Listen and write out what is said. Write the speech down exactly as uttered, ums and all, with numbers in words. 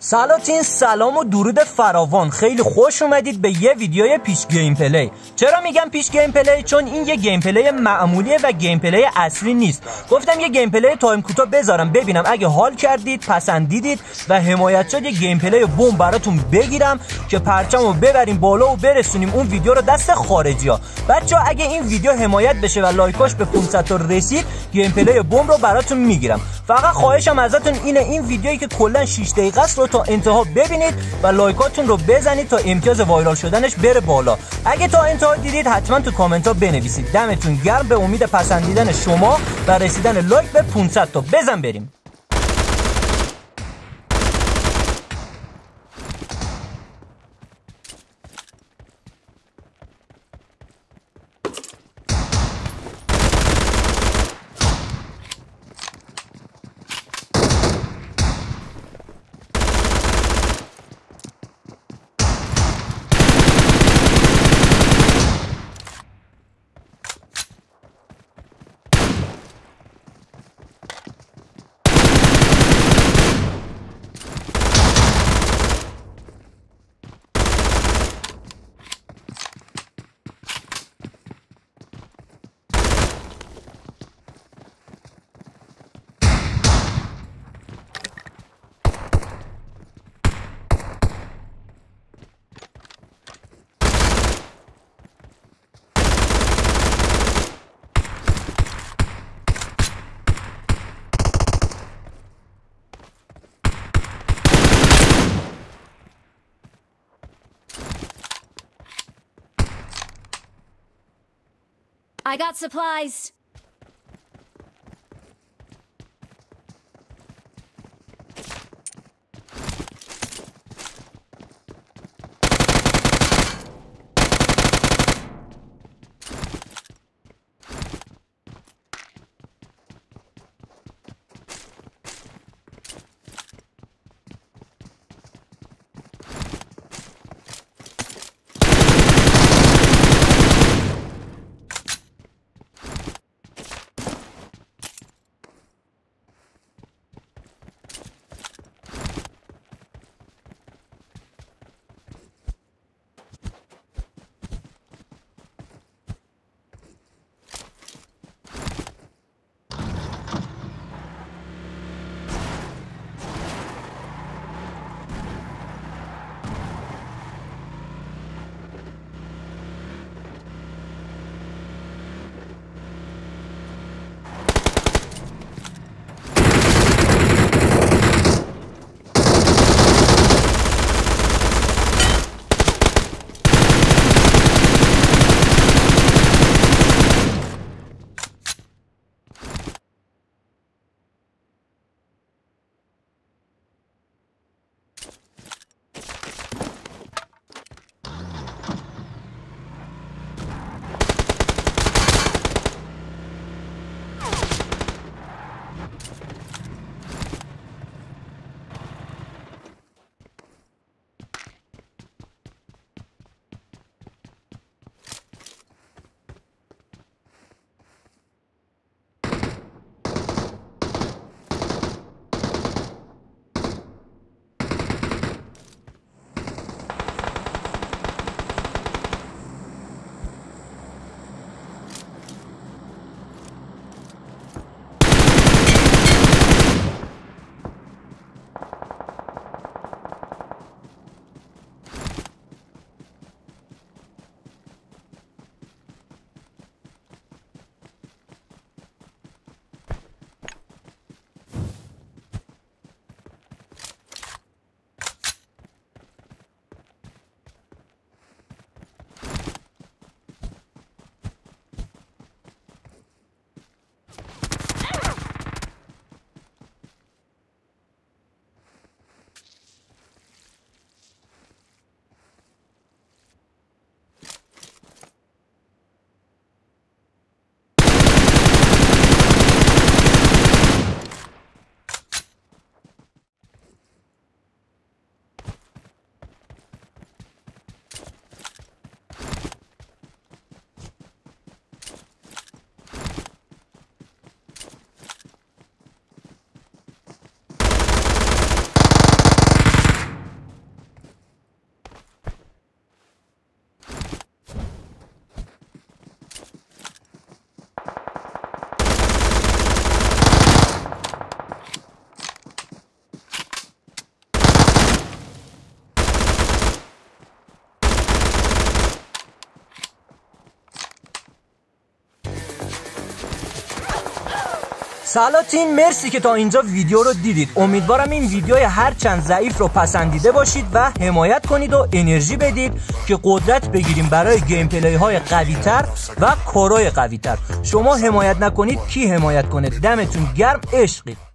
سلاطین سلام و درود فراوان، خیلی خوش اومدید به یه ویدیوی پیش گیم پلی. چرا میگم پیش گیم پلی؟ چون این یه گیم پلی معمولیه و گیم پلی اصلی نیست. گفتم یه گیم پلی تایم کوتاه بذارم ببینم اگه حال کردید، پسندیدید و حمایت شد، یه گیم پلی بمب براتون بگیرم که پرچمو ببریم بالا و برسونیم اون ویدیو رو دست خارجی‌ها. بچه‌ها اگه این ویدیو حمایت بشه و لایکاش به پانصد تا رسید، گیم پلی بمب رو براتون میگیرم. فقط خواهشم ازتون اینه این ویدیویی که کلا شش دقیقه است رو تا انتها ببینید و لایکاتون رو بزنید تا امتیاز وایرال شدنش بره بالا. اگه تا انتها دیدید حتما تو کامنت ها بنویسید. دمتون گرم، به امید پسندیدن شما و رسیدن لایک به پانصد تا. بزن بریم. I got supplies. سلاطین، مرسی که تا اینجا ویدیو رو دیدید. امیدوارم این ویدیوی هر چند ضعیف رو پسندیده باشید و حمایت کنید و انرژی بدید که قدرت بگیریم برای گیم پلی های قوی تر و کارهای قوی تر. شما حمایت نکنید کی حمایت کنه؟ دمتون گرم، عشقید.